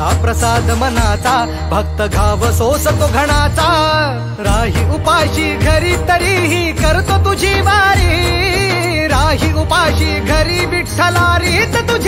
तुझा प्रसाद मनाचा, भक्त घाव सोसतो घणाचा। राही उपाशी घरी तरीही करतो तुझी वारी, राही उपाशी घरी विठ्ठला रीत तुझी